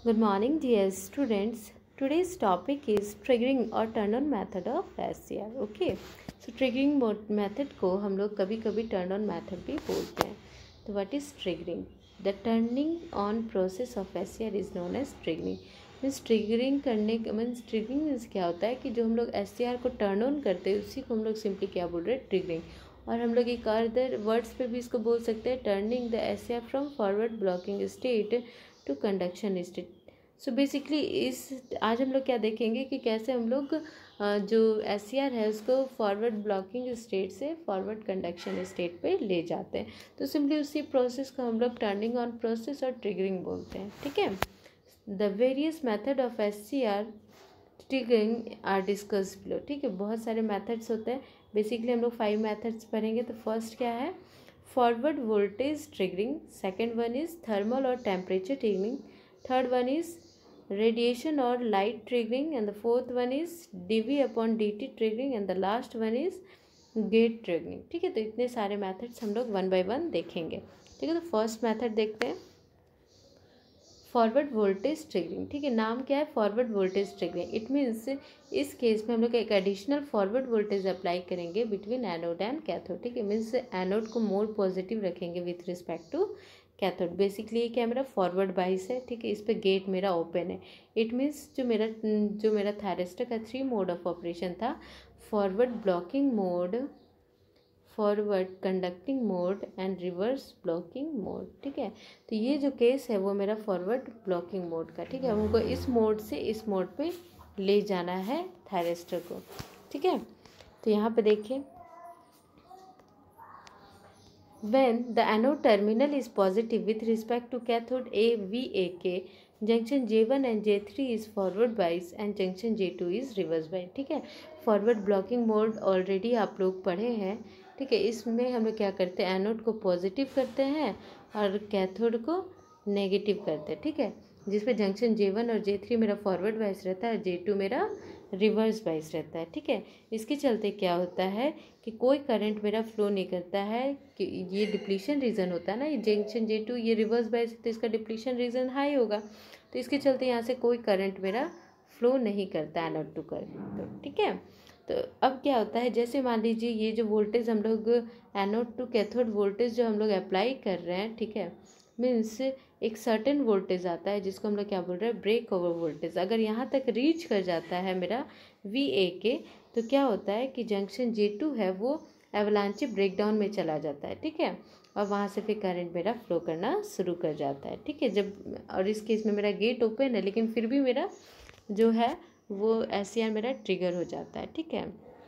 Good morning, dear students. Today's topic is triggering or turn on method of SCR. Okay, so triggering method को हम लोग कभी कभी turn on method भी बोलते हैं. तो what is triggering? The turning on process of SCR is known as triggering. Means triggering करने मीन्स ट्रिगरिंग मीन्स क्या होता है कि जो हम लोग SCR को टर्न ऑन करते हैं उसी को हम लोग सिंपली क्या बोल रहे हैं, ट्रिगरिंग. और हम लोग एक अदर वर्ड्स पे भी इसको बोल सकते हैं, turning the SCR from forward blocking state to conduction state. So basically आज हम लोग क्या देखेंगे कि कैसे हम लोग जो SCR है उसको फॉरवर्ड ब्लॉकिंग स्टेट से फॉरवर्ड कंडक्शन स्टेट पे ले जाते हैं. तो सिंपली उसी प्रोसेस को हम लोग टर्निंग ऑन प्रोसेस और ट्रिगरिंग बोलते हैं. ठीक है. The various method of SCR triggering are discuss below. ठीक है, बहुत सारे मेथड्स होते हैं. बेसिकली हम लोग 5 मेथड्स पढ़ेंगे. तो फर्स्ट क्या है, forward voltage triggering. Second one is thermal और temperature triggering. Third one is radiation or light triggering, and the fourth one is dv upon dt triggering, and the last one is gate triggering. ठीक है, तो इतने सारे methods हम लोग one by one देखेंगे. ठीक है, तो फर्स्ट मेथड देखते हैं, फॉरवर्ड वोल्टेज ट्रिगरिंग. ठीक है, नाम क्या है, forward voltage triggering. It means इस केस में हम लोग एक एडिशनल फॉरवर्ड वोल्टेज अप्लाई करेंगे बिटवीन एनोड एंड कैथोड. ठीक है, मीन्स एनोड को मोर पॉजिटिव रखेंगे with respect to cathode. Basically ये क्या मेरा फॉरवर्ड बाइस है. ठीक है, इस पर गेट मेरा ओपन है. इट मीन्स जो मेरा थायरिस्टर का 3 मोड ऑफ ऑपरेशन था, forward blocking mode, forward conducting mode and reverse blocking mode. ठीक है, तो ये जो केस है वो मेरा फॉरवर्ड ब्लॉकिंग मोड का. ठीक है, हमको इस मोड से इस मोड पे ले जाना है थायरिस्टर को. ठीक है, तो यहाँ पे देखिए, when the anode terminal is positive with respect to cathode VAK, junction J1 and J3 is forward bias and junction J2 is reverse bias. ठीक है, फॉरवर्ड ब्लॉकिंग मोड ऑलरेडी आप लोग पढ़े हैं. ठीक है, इसमें हम लोग क्या करते हैं, एनोड को पॉजिटिव करते हैं और कैथोड को नेगेटिव करते हैं. ठीक है, जिसपे जंक्शन J1 और J3 मेरा फॉरवर्ड बाइस रहता है, J2 मेरा रिवर्स बाइस रहता है. ठीक है, इसके चलते क्या होता है कि कोई करंट मेरा फ्लो नहीं करता है, कि ये डिप्लीशन रीजन होता है ना, ये जंक्शन J2 ये रिवर्स बाइस, तो इसका डिप्लीशन रीजन हाई होगा. तो इसके चलते यहाँ से कोई करंट मेरा फ्लो नहीं करता एनोड टू करंट. ठीक है, तो अब क्या होता है, जैसे मान लीजिए ये जो वोल्टेज हम लोग एनोड टू कैथोड वोल्टेज जो हम लोग अप्लाई कर रहे हैं, ठीक है, मीन्स एक सर्टेन वोल्टेज आता है जिसको हम लोग क्या बोल रहे हैं, ब्रेक ओवर वोल्टेज. अगर यहाँ तक रीच कर जाता है मेरा VAK, तो क्या होता है कि जंक्शन J2 है वो एवलांचे ब्रेकडाउन में चला जाता है. ठीक है, और वहाँ से फिर करंट मेरा फ्लो करना शुरू कर जाता है. ठीक है, जब और इस केस में मेरा गेट ओपन है लेकिन फिर भी मेरा जो है वो SCR मेरा ट्रिगर हो जाता है. ठीक है,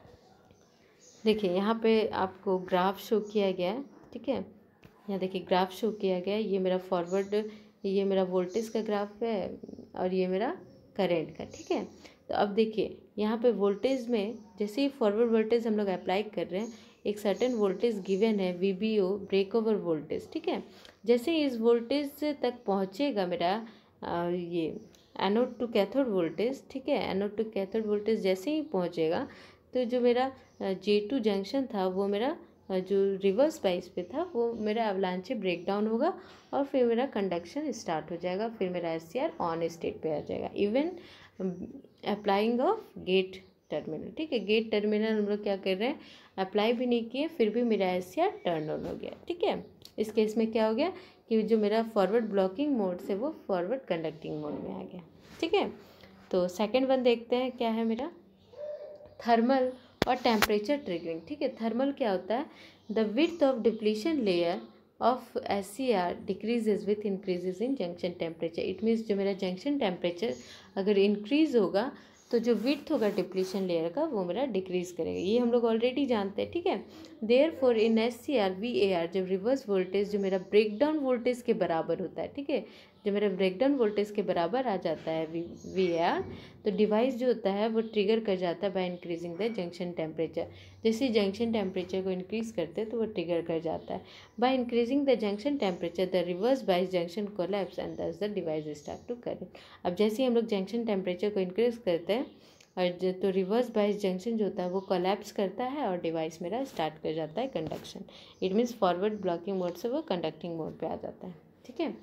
देखिए यहाँ पे आपको ग्राफ शो किया गया है. ठीक है, यहाँ देखिए ग्राफ शो किया गया है, ये मेरा फॉरवर्ड, ये मेरा वोल्टेज का ग्राफ है और ये मेरा करंट का. ठीक है, तो अब देखिए यहाँ पे वोल्टेज में जैसे ही फॉरवर्ड वोल्टेज हम लोग अप्लाई कर रहे हैं, एक सर्टेन वोल्टेज गिवन है VBO, ब्रेक ओवर वोल्टेज. ठीक है, जैसे ही इस वोल्टेज तक पहुँचेगा मेरा ये एनोड टू कैथोड वोल्टेज. ठीक है, एनोड टू कैथोड वोल्टेज जैसे ही पहुँचेगा तो जो मेरा J2 जंक्शन था वो मेरा जो रिवर्स बाइस पे था वो मेरा अवलांचे ब्रेकडाउन होगा और फिर मेरा कंडक्शन स्टार्ट हो जाएगा. फिर मेरा SCR ऑन स्टेट पे आ जाएगा even applying of gate terminal. ठीक है, गेट टर्मिनल हम लोग क्या कर रहे हैं, अप्लाई भी नहीं किए, फिर भी मेरा SCR टर्न ऑन हो गया. ठीक है, इस केस में क्या हो गया कि जो मेरा फॉरवर्ड ब्लॉकिंग मोड से वो फॉरवर्ड कंडक्टिंग मोड में आ गया. ठीक है, तो सेकेंड वन देखते हैं क्या है मेरा, थर्मल और टेम्परेचर ट्रिगरिंग. ठीक है, थर्मल क्या होता है, the width of depletion layer of SCR decreases with increases in junction temperature. It means जो मेरा जंक्शन टेम्परेचर अगर इंक्रीज होगा तो जो विड्थ होगा डिप्लीशन लेयर का वो मेरा डिक्रीज करेगा. ये हम लोग ऑलरेडी जानते हैं. ठीक है, देयरफॉर इन SCR VAR जब रिवर्स वोल्टेज जो मेरा ब्रेकडाउन वोल्टेज के बराबर होता है, ठीक है, जो मेरा ब्रेकडाउन वोल्टेज के बराबर आ जाता है VAR, तो डिवाइस जो होता है वो ट्रिगर कर जाता है by increasing the junction temperature. जैसे जंक्शन टेम्परेचर को इंक्रीज करते हैं तो वो ट्रिगर कर जाता है. By increasing the junction temperature the reverse bias junction collapse and thus the device start to current. अब जैसे ही हम लोग जंक्शन टेम्परेचर को इंक्रीज करते हैं और तो रिवर्स बाइस जंक्शन जो होता है वो कोलैप्स करता है और डिवाइस मेरा स्टार्ट कर जाता है conduction. It means forward blocking mode से वो कंडक्टिंग मोड पे आ जाता है. ठीक है,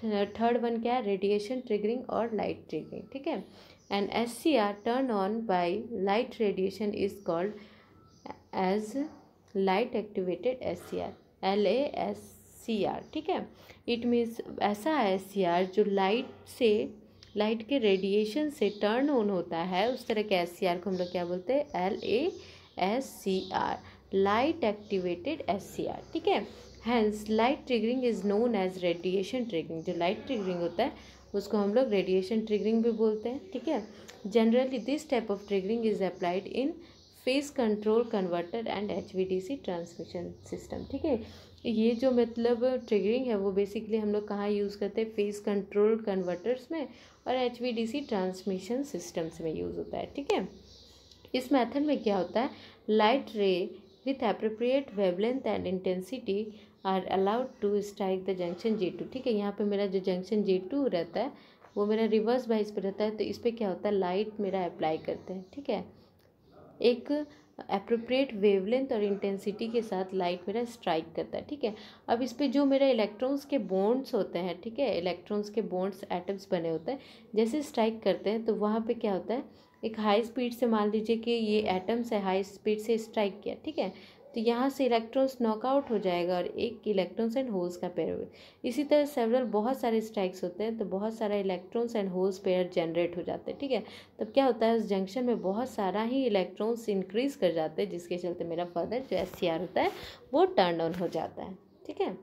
थर्ड वन क्या है, रेडिएशन ट्रिगरिंग और लाइट ट्रिगरिंग, ठीक है। And SCR turn on by light radiation is called as light activated SCR, LASCR, ठीक है। इट मीन्स ऐसा SCR जो लाइट के रेडिएशन से टर्न ऑन होता है, उस तरह के SCR को हम लोग क्या बोलते हैं, LASCR, लाइट एक्टिवेटेड SCR, ठीक है। Hence light triggering is known as radiation triggering, जो लाइट ट्रिगरिंग होता है उसको हम लोग रेडिएशन ट्रिगरिंग भी बोलते हैं, ठीक है। Generally this type of triggering is applied in phase control converter and HVDC transmission system, ठीक है। ये जो मतलब ट्रिगरिंग है वो बेसिकली हम लोग कहाँ यूज़ करते हैं, फेज कंट्रोल कन्वर्टर्स में और HVDC ट्रांसमिशन सिस्टम्स में यूज़ होता है, ठीक है। इस मेथड में क्या होता है, light ray with appropriate wavelength and intensity are allowed to strike the junction J2, ठीक है। यहाँ पे मेरा जो जंक्शन J2 रहता है वो मेरा रिवर्स बाइस पे रहता है, तो इस पर क्या होता है, लाइट मेरा अप्लाई करते हैं, ठीक है। एक एप्रोप्रिएट वेवलेंथ और इंटेंसिटी के साथ लाइट मेरा स्ट्राइक करता है, ठीक है। अब इस पे जो मेरा इलेक्ट्रॉन्स के बॉन्ड्स होते हैं, ठीक है, इलेक्ट्रॉन्स के बॉन्ड्स एटम्स बने होते हैं, जैसे स्ट्राइक करते हैं तो वहाँ पे क्या होता है, एक हाई स्पीड से मान लीजिए कि ये एटम्स है, हाई स्पीड से स्ट्राइक किया, ठीक है, तो यहाँ से इलेक्ट्रॉन्स नॉकआउट हो जाएगा और एक इलेक्ट्रॉन्स एंड होल्स का पेयर। इसी तरह सेवरल बहुत सारे स्ट्राइक्स होते हैं तो बहुत सारा electrons and holes pair generate हो जाते हैं, ठीक है। तब क्या होता है, उस जंक्शन में बहुत सारा ही इलेक्ट्रॉन्स इंक्रीज कर जाते हैं, जिसके चलते मेरा फर्दर जो SCR होता है वो टर्न ऑन हो जाता है, ठीक है।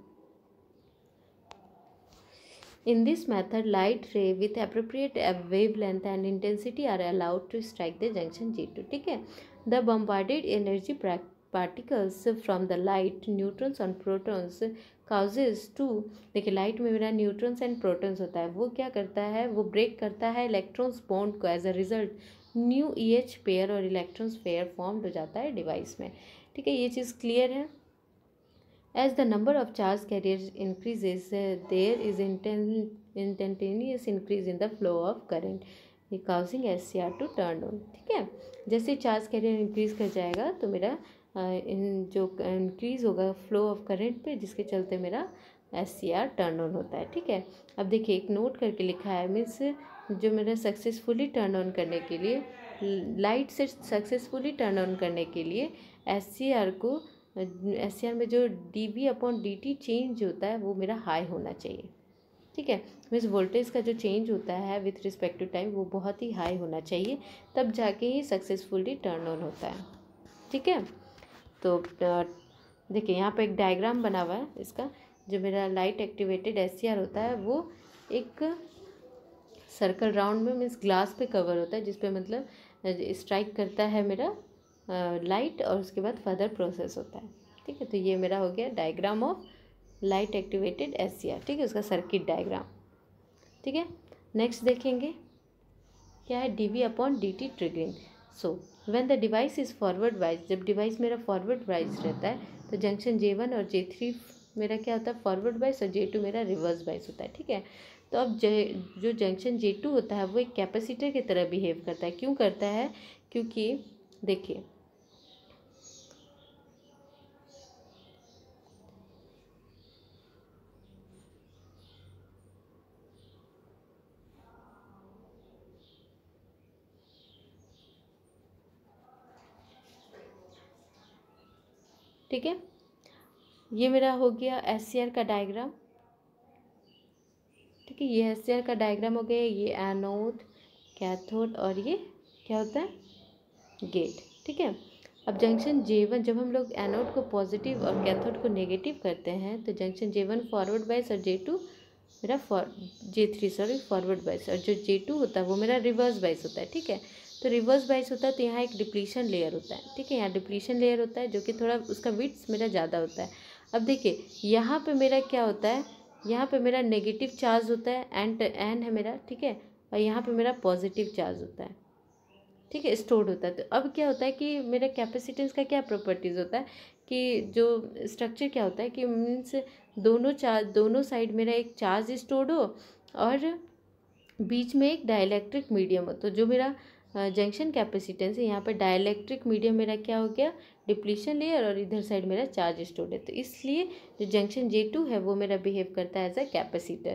In this method, light ray with appropriate wavelength and intensity are allowed to strike the junction J2, ठीक है। The bombarded energy particles from the light, neutrons and protons causes to, देखिए light में मेरा न्यूट्रॉन्स एंड प्रोटॉन्स होता है, वो क्या करता है, वो ब्रेक करता है इलेक्ट्रॉन्स बॉन्ड को, as a result new EH pair और इलेक्ट्रॉन्स पेयर फॉर्म हो जाता है डिवाइस में, ठीक है। ये चीज़ क्लियर है। As the number of charge carriers increases, there is instantaneous increase in the flow of current, causing SCR to turn on, ठीक है। जैसे चार्ज कैरियर इंक्रीज कर जाएगा तो मेरा जो इंक्रीज होगा फ्लो ऑफ करंट पे, जिसके चलते मेरा SCR टर्न ऑन होता है, ठीक है। अब देखिए एक नोट करके लिखा है, मीन्स जो मेरा सक्सेसफुली टर्न ऑन करने के लिए, लाइट से सक्सेसफुली टर्न ऑन करने के लिए SCR में जो dV/dt चेंज होता है वो मेरा हाई होना चाहिए, ठीक है। मीन्स वोल्टेज का जो चेंज होता है विथ रिस्पेक्ट टू टाइम वो बहुत ही हाई होना चाहिए, तब जाके ही सक्सेसफुली टर्न ऑन होता है, ठीक है। तो देखिए यहाँ पे एक डायग्राम बना हुआ है इसका, जो मेरा लाइट एक्टिवेटेड SCR होता है वो एक सर्कल राउंड में, मीन्स ग्लास पे कवर होता है, जिस पे मतलब स्ट्राइक करता है मेरा लाइट और उसके बाद फर्दर प्रोसेस होता है, ठीक है। तो ये मेरा हो गया diagram of light activated SCR, ठीक है, उसका सर्किट डायग्राम, ठीक है। नेक्स्ट देखेंगे क्या है, dV/dt triggering. So when the device is forward wise, जब डिवाइस मेरा फॉरवर्ड वाइज रहता है तो जंक्शन J1 और J3 मेरा क्या होता है, फॉरवर्ड वाइज, और J2 मेरा रिवर्स वाइज होता है, ठीक है। तो अब जो जंक्शन J2 होता है वो एक कैपेसिटर की तरह बिहेव करता है। क्यों करता है, क्योंकि देखिए ठीक है, ये मेरा हो गया SCR का डायग्राम, ठीक है। ये SCR का डायग्राम हो गया, ये एनोड, कैथोड और ये क्या होता है, गेट, ठीक है। अब जंक्शन J1, जब हम लोग एनोड को पॉजिटिव और कैथोड को नेगेटिव करते हैं तो जंक्शन J1 फॉरवर्ड बाइस और J2 मेरा J3 फॉरवर्ड बाइस, और जो J2 होता है वो मेरा रिवर्स बाइस होता है, ठीक है। तो रिवर्स बाइस होता है तो यहाँ एक डिप्लीशन लेयर होता है, ठीक है, यहाँ डिप्लीशन लेयर होता है जो कि थोड़ा उसका विड्थ मेरा ज़्यादा होता है। अब देखिए यहाँ पे मेरा क्या होता है, यहाँ पे मेरा नेगेटिव चार्ज होता है, एन है मेरा, ठीक है, और यहाँ पे मेरा पॉजिटिव चार्ज होता है, ठीक है, स्टोर्ड होता है। तो अब क्या होता है कि मेरा कैपेसिटेंस का क्या प्रॉपर्टीज़ होता है कि जो स्ट्रक्चर क्या होता है कि मीन्स दोनों साइड मेरा एक चार्ज स्टोर्ड हो और बीच में एक डाइलेक्ट्रिक मीडियम हो। तो जो मेरा जंक्शन कैपेसिटेंस है, यहाँ पे डाइलेक्ट्रिक मीडियम मेरा क्या हो गया, डिप्लीशन लेयर, और इधर साइड मेरा चार्ज स्टोर्ड है। तो इसलिए जो जंक्शन J2 है वो मेरा बिहेव करता है एज अ कैपेसिटर,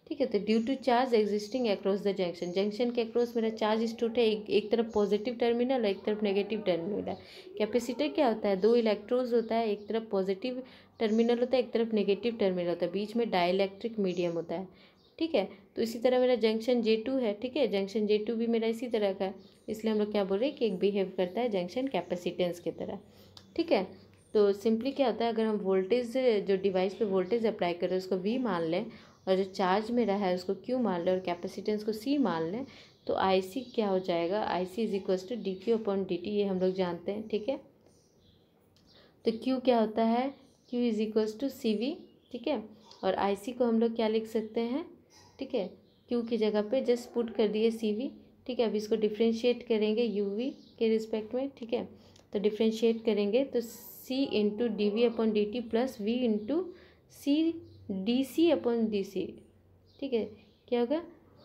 ठीक है। तो due to charge existing across the junction, junction के अक्रॉस मेरा चार्ज स्टोर है, एक तरफ पॉजिटिव टर्मिनल और एक तरफ नेगेटिव टर्मिनल है। कैपेसिटर क्या होता है, 2 इलेक्ट्रोड्स होता है, एक तरफ पॉजिटिव टर्मिनल होता है, एक तरफ नेगेटिव टर्मिनल होता है, बीच में डाइलेक्ट्रिक मीडियम होता है। ठीक है। तो इसी तरह मेरा जंक्शन J2 है। ठीक है, जंक्शन J2 भी मेरा इसी तरह का है, इसलिए हम लोग क्या बोल रहे हैं कि एक बिहेव करता है जंक्शन कैपेसिटेंस की तरह। ठीक है। तो सिंपली क्या होता है, अगर हम वोल्टेज जो डिवाइस पे वोल्टेज अप्लाई कर रहे हैं उसको V मान लें, और जो चार्ज में रहा है उसको Q मान लें, और कैपेसिटेंस को C मान लें, तो IC क्या हो जाएगा, IC is equal to dQ/dt, ये हम लोग जानते हैं। ठीक है। तो Q क्या होता है, Q is equal to CV। ठीक है। और IC को हम लोग क्या लिख सकते हैं, ठीक है, Q की जगह पे जस्ट पुट कर दिए CV। ठीक है। अब इसको डिफ्रेंशिएट करेंगे UV के रिस्पेक्ट में। ठीक है। तो डिफ्रेंशिएट करेंगे तो C into dV/dt plus V into C dC/dC। ठीक है, क्या होगा,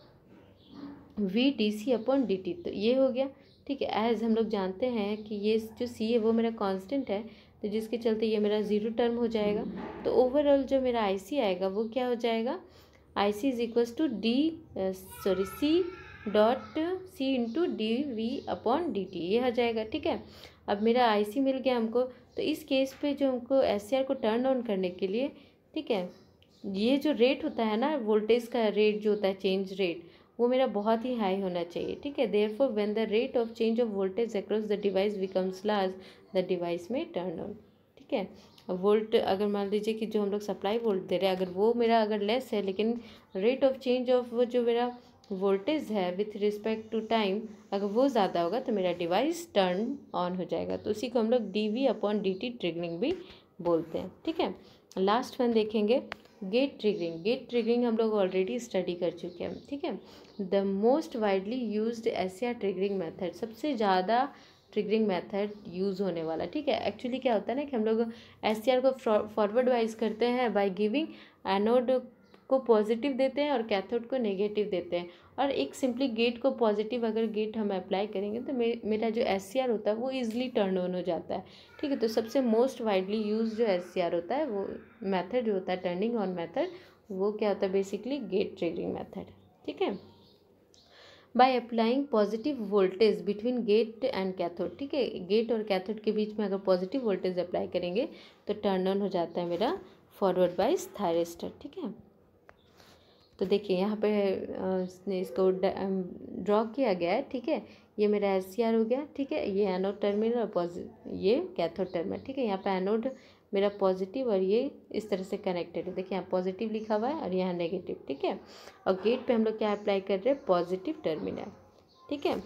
V dC/dt, तो ये हो गया। ठीक है। एज हम लोग जानते हैं कि ये जो C है वो मेरा कांस्टेंट है, तो जिसके चलते ये मेरा ज़ीरो टर्म हो जाएगा। तो ओवरऑल जो मेरा IC आएगा वो क्या हो जाएगा, IC is equals to C into dV/dt, ये हो जाएगा। ठीक है। अब मेरा IC मिल गया हमको। तो इस केस पे जो हमको SCR को टर्न ऑन करने के लिए, ठीक है, ये जो रेट होता है ना, वोल्टेज का रेट जो होता है, चेंज रेट, वो मेरा बहुत ही हाई होना चाहिए। ठीक है। Therefore when the rate of change of voltage across the device becomes large, the device may turn on. ठीक है। वोल्ट अगर मान लीजिए कि जो हम लोग सप्लाई वोल्ट दे रहे हैं, अगर वो मेरा अगर लेस है, लेकिन रेट ऑफ चेंज ऑफ वो जो मेरा वोल्टेज है विथ रिस्पेक्ट टू टाइम, अगर वो ज़्यादा होगा तो मेरा डिवाइस टर्न ऑन हो जाएगा। तो उसी को हम लोग dV/dt ट्रिगरिंग भी बोलते हैं। ठीक है। लास्ट वन देखेंगे, गेट ट्रिगरिंग। गेट ट्रिगरिंग हम लोग ऑलरेडी स्टडी कर चुके हैं। ठीक है। The most widely used SCR triggering method, सबसे ज़्यादा ट्रिगरिंग मेथड यूज़ होने वाला। ठीक है। एक्चुअली क्या होता है ना कि हम लोग SCR को फॉरवर्ड वाइज करते हैं बाय गिविंग एनोड को पॉजिटिव देते हैं और कैथोड को नेगेटिव देते हैं, और एक सिंपली गेट को पॉजिटिव अगर गेट हम अप्लाई करेंगे तो मेरा जो SCR होता है वो ईजिली टर्न ऑन हो जाता है। ठीक है। तो सबसे मोस्ट वाइडली यूज जो SCR होता है, वो मेथड जो होता है टर्निंग ऑन मेथड, वो क्या होता है, बेसिकली गेट ट्रिगरिंग मेथड। ठीक है। By applying positive voltage between gate and cathode. ठीक है। गेट और कैथोड के बीच में अगर पॉजिटिव वोल्टेज अप्लाई करेंगे तो टर्न ऑन हो जाता है मेरा फॉरवर्ड बाइस थायरिस्टर। ठीक है। तो देखिए यहाँ पे इसको ड्रॉ किया गया है। ठीक है। ये मेरा SCR हो गया। ठीक है। ये एनोड टर्मिनल और ये कैथोड टर्मिनल। ठीक है। यहाँ पे एनोड मेरा पॉजिटिव और ये इस तरह से कनेक्टेड है। देखिए यहाँ पॉजिटिव लिखा हुआ है और यहाँ नेगेटिव। ठीक है। और गेट पे हम लोग क्या अप्लाई कर रहे हैं, पॉजिटिव टर्मिनल। ठीक है।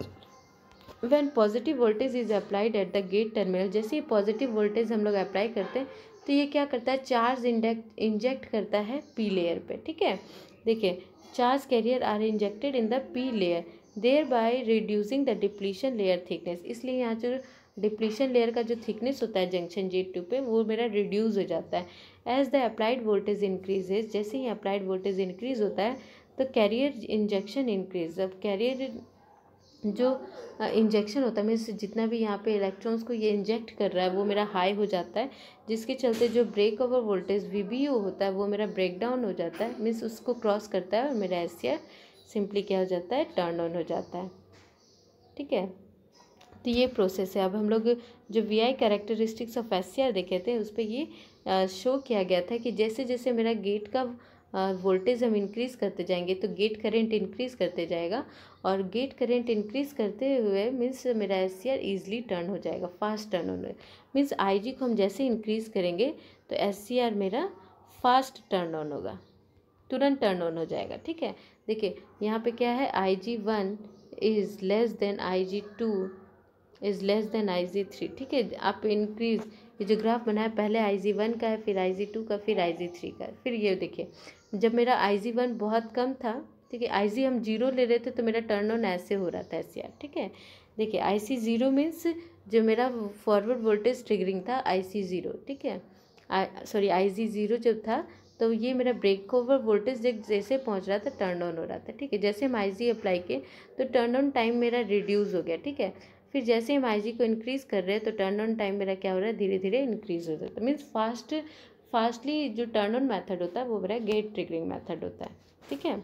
When positive voltage is applied at the gate terminal, जैसे ही पॉजिटिव वोल्टेज हम लोग अप्लाई करते हैं तो ये क्या करता है, चार्ज इंजेक्ट करता है P लेयर पे। ठीक है। देखिए charge carrier are injected in the P layer, thereby reducing the depletion layer thickness. इसलिए यहाँ जो डिप्लीशन लेयर का जो थिकनेस होता है जंक्शन J2 पे, वो मेरा रिड्यूस हो जाता है। As the applied voltage increases, जैसे ही अप्लाइड वोल्टेज इंक्रीज होता है तो कैरियर इंजेक्शन इंक्रीज। अब कैरियर जो इंजेक्शन होता है, मीन्स जितना भी यहाँ पे इलेक्ट्रॉन्स को ये इंजेक्ट कर रहा है वो मेरा हाई हो जाता है, जिसके चलते जो ब्रेक ओवर वोल्टेज VBO होता है वो मेरा ब्रेक डाउन हो जाता है, मीन्स उसको क्रॉस करता है और मेरा SCR सिंपली क्या हो जाता है, टर्न ऑन हो जाता है। ठीक है। तो ये प्रोसेस है। अब हम लोग जो VI कैरेक्टरिस्टिक्स ऑफ SCR देखे थे उस पर ये शो किया गया था कि जैसे जैसे मेरा गेट का वोल्टेज हम इंक्रीज़ करते जाएंगे तो गेट करंट इंक्रीज़ करते जाएगा, और गेट करंट इंक्रीज़ करते हुए मीन्स मेरा SCR ईजिली टर्न हो जाएगा, फास्ट टर्न होने, मीन्स IG को हम जैसे इंक्रीज़ करेंगे तो SCR मेरा फास्ट टर्न ऑन होगा, तुरंत टर्न ऑन हो जाएगा। ठीक है। देखिए यहाँ पे क्या है, IG1 is less than IG2 is less than IG3। ठीक है। आप इंक्रीज़, ये जो ग्राफ बना है पहले IG1 का है, फिर IG2 का, फिर IG3 का, फिर ये देखिए जब मेरा IG1 बहुत कम था, ठीक है, IG हम 0 ले रहे थे तो मेरा टर्न ऑन ऐसे हो रहा था SCR। ठीक है। देखिए IC0 मीन्स जो मेरा फॉरवर्ड वोल्टेज ट्रिगरिंग था IC0। ठीक है। सॉरी IG0 जब था तो ये मेरा ब्रेक ओवर वोल्टेज जैसे पहुंच रहा था टर्न ऑन हो रहा था। ठीक है। जैसे हम IG अप्लाई किए तो टर्न ऑन टाइम मेरा रिड्यूस हो गया। ठीक है। फिर जैसे हम IG को इंक्रीज़ कर रहे हैं तो टर्न ऑन टाइम मेरा क्या हो रहा है, धीरे धीरे इंक्रीज़ हो जाता है, मीन्स फास्टली जो टर्न ऑन मेथड होता है वो मेरा गेट ट्रिगरिंग मेथड होता है, ठीक है।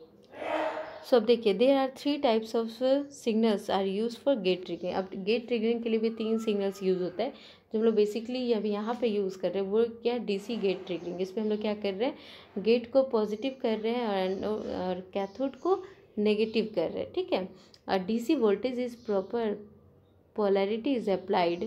सो अब देखिए, there are 3 types of signals are use for gate triggering. अब गेट ट्रिगरिंग के लिए भी 3 सिग्नल्स यूज होता है जो हम लोग बेसिकली अभी यहाँ पे यूज़ कर रहे हैं। वो क्या, डीसी गेट ट्रिगरिंग। इसमें हम लोग क्या कर रहे हैं, गेट को पॉजिटिव कर रहे हैं और कैथोड को नेगेटिव कर रहे हैं, ठीक है। और DC voltage is proper polarity is applied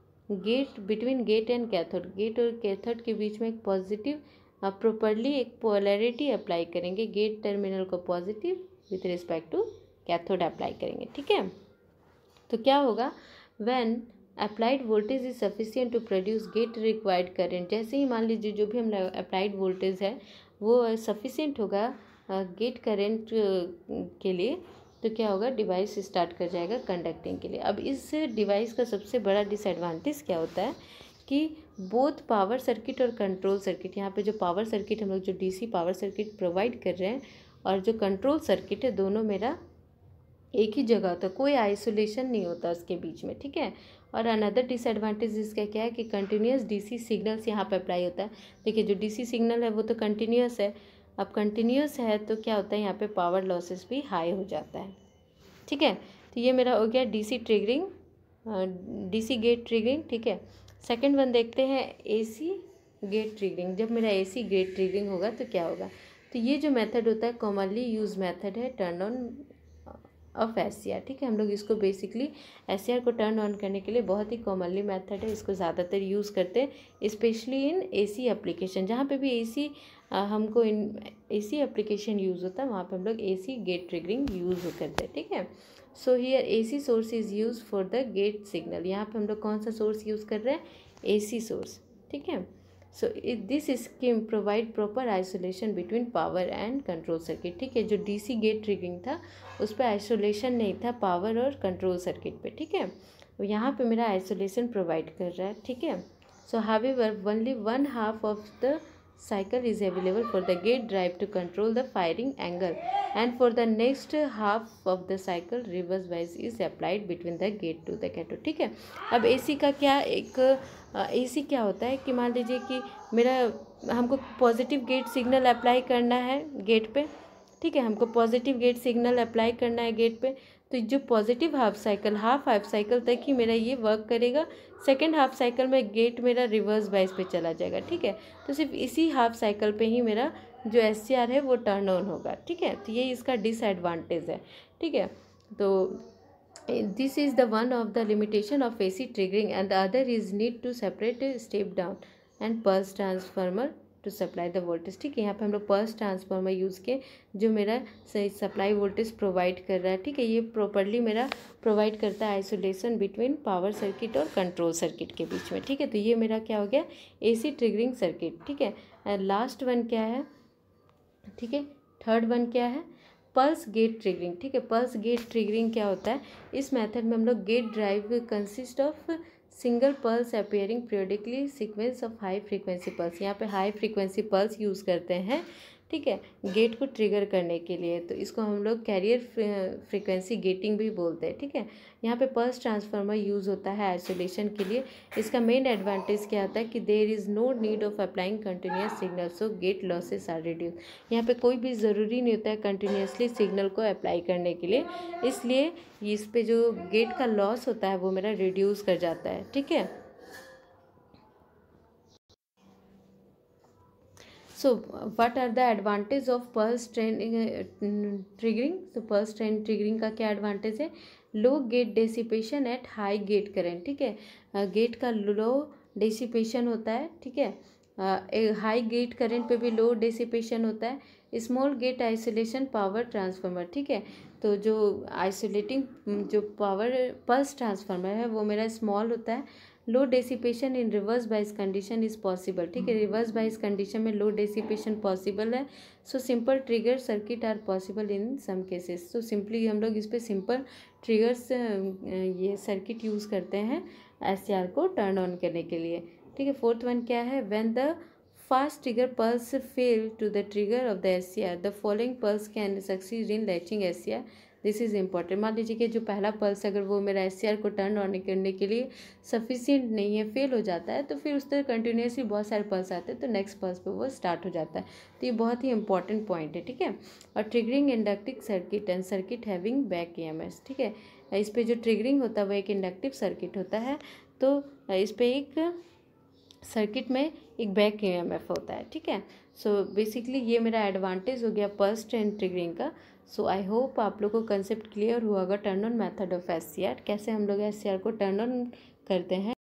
gate between gate and cathode. Gate और कैथोड के बीच में एक पॉजिटिव प्रॉपरली एक पोलैरिटी अप्लाई करेंगे। गेट टर्मिनल को positive with respect to cathode apply करेंगे, ठीक है। तो क्या होगा, when applied voltage is sufficient to produce gate required current. जैसे ही मान लीजिए जो भी हम अप्लाइड वोल्टेज है वो सफिशिएंट होगा गेट करंट के लिए, तो क्या होगा, डिवाइस स्टार्ट कर जाएगा कंडक्टिंग के लिए। अब इस डिवाइस का सबसे बड़ा डिसएडवांटेज क्या होता है कि बोथ पावर सर्किट और कंट्रोल सर्किट, यहाँ पे जो पावर सर्किट हम लोग जो डीसी पावर सर्किट प्रोवाइड कर रहे हैं और जो कंट्रोल सर्किट है, दोनों मेरा एक ही जगह होता है, कोई आइसोलेशन नहीं होता उसके बीच में, ठीक है। और अनदर डिसएडवांटेज इसका क्या है कि कंटिन्यूस डीसी सिग्नल्स यहाँ पे अप्लाई होता है। देखिए जो डीसी सिग्नल है वो तो कंटिन्यूस है, अब कंटिन्यूस है तो क्या होता है, यहाँ पे पावर लॉसेस भी हाई हो जाता है, ठीक है। तो ये मेरा हो गया DC triggering, DC gate triggering, ठीक है। सेकंड वन देखते हैं एसी गेट ट्रिगरिंग। जब मेरा एसी गेट ट्रिगरिंग होगा तो क्या होगा, तो ये जो मेथड होता है कॉमनली यूज मेथड है टर्न ऑन ऑफ एससीआर, ठीक है। हम लोग इसको बेसिकली एससीआर को टर्न ऑन करने के लिए बहुत ही कॉमनली मेथड है, इसको ज़्यादातर यूज़ करते हैं स्पेशली इन एसी एप्लीकेशन। जहाँ पे भी एसी हमको इन एसी एप्लीकेशन यूज़ होता है वहाँ पे हम लोग एसी गेट ट्रिगरिंग यूज़ करते हैं, ठीक है। So here AC source is use for the gate signal. यहाँ पे हम लोग कौन सा सोर्स यूज़ कर रहे हैं, एसी सोर्स, ठीक है। So this scheme provide proper isolation between power and control circuit, ठीक है। जो डीसी गेट ट्रिगरिंग था उस पर आइसोलेशन नहीं था पावर और कंट्रोल सर्किट पे, ठीक है। यहाँ पे मेरा आइसोलेशन प्रोवाइड कर रहा है, ठीक है। So however only 1/2 of the cycle is available for the gate drive to control the firing angle, and for the next half of the cycle reverse bias is applied between the gate to the cathode, ठीक है। अब AC का क्या, एक AC क्या होता है कि मान लीजिए कि मेरा हमको पॉजिटिव गेट सिग्नल अप्लाई करना है गेट पे, ठीक है। हमको पॉजिटिव गेट सिग्नल अप्लाई करना है गेट पे, तो जो पॉजिटिव हाफ साइकिल तक ही मेरा ये वर्क करेगा। सेकेंड हाफ साइकिल में गेट मेरा रिवर्स बाइस पे चला जाएगा, ठीक है। तो सिर्फ इसी हाफ साइकिल पे ही मेरा जो एससीआर है वो टर्न ऑन होगा, ठीक है। तो ये इसका डिसएडवांटेज है, ठीक है। तो this is the one of the limitation of AC triggering and the other is need to separate step down and pulse transformer to supply the voltage, ठीक है। यहाँ पे हम लोग पल्स ट्रांसफार्मर यूज़ किए जो मेरा सप्लाई वोल्टेज प्रोवाइड कर रहा है, ठीक है। ये प्रॉपरली मेरा प्रोवाइड करता है आइसोलेशन बिटवीन पावर सर्किट और कंट्रोल सर्किट के बीच में, ठीक है। तो ये मेरा क्या हो गया, एसी ट्रिगरिंग सर्किट, ठीक है। एंड लास्ट वन क्या है, ठीक है, थर्ड वन क्या है, पल्स गेट ट्रिगरिंग, ठीक है। पल्स गेट ट्रिगरिंग क्या होता है, इस मेथड में हम लोग gate drive consist of single pulse appearing periodically sequence of high frequency pulse. यहाँ पे हाई फ्रीक्वेंसी पल्स यूज़ करते हैं, ठीक है, गेट को ट्रिगर करने के लिए। तो इसको हम लोग कैरियर फ्रीक्वेंसी गेटिंग भी बोलते हैं, ठीक है। यहाँ पे पल्स ट्रांसफार्मर यूज़ होता है आइसोलेशन के लिए। इसका मेन एडवांटेज क्या होता है कि there is no need of applying continuous signal, so gate losses are reduce. यहाँ पे कोई भी ज़रूरी नहीं होता है कंटिन्यूसली सिग्नल को अप्लाई करने के लिए, इसलिए इस पे जो गेट का लॉस होता है वो मेरा रिड्यूस कर जाता है, ठीक है। So what are the advantage of pulse triggering? So pulse trend triggering का क्या एडवांटेज है, low gate dissipation at high gate current, ठीक है। गेट का लो डेसिपेशन होता है, ठीक है। हाई गेट करंट पे भी लो डेसिपेशन होता है। Small gate isolation power transformer, ठीक है। तो जो आइसोलेटिंग जो पावर पल्स ट्रांसफार्मर है वो मेरा स्मॉल होता है। Low dissipation in reverse bias condition is possible, ठीक है। रिवर्स बाइस कंडीशन में लो डेसिपेशन पॉसिबल है। So simple trigger circuit are possible in some cases. So simply हम लोग इस पर सिंपल ट्रिगर्स ये सर्किट यूज़ करते हैं एससीआर को टर्न ऑन करने के लिए, ठीक है। फोर्थ वन क्या है, when the fast trigger pulse fail to the trigger of the SCR the following pulse can succeed in latching SCR this is important. मान लीजिए कि जो पहला पल्स अगर वो मेरा SCR को टर्न ऑन करने के लिए सफिशिएंट नहीं है, फेल हो जाता है, तो फिर उस तरह कंटिन्यूसली बहुत सारे पल्स आते हैं तो नेक्स्ट पल्स पे वो स्टार्ट हो जाता है। तो ये बहुत ही इंपॉर्टेंट पॉइंट है, ठीक है। और triggering inductive circuit and circuit having back EMS, ठीक है। इस पे जो ट्रिगरिंग होता है वो एक इंडक्टिव सर्किट होता है, तो इस पे एक सर्किट में एक बैक EMF होता है, ठीक है। सो बेसिकली ये मेरा एडवांटेज हो गया पल्स एंड ट्रिगरिंग का। सो आई होप आप लोग को कंसेप्ट क्लियर हुआ होगा turn on method of SCR, कैसे हम लोग SCR को टर्न ऑन करते हैं।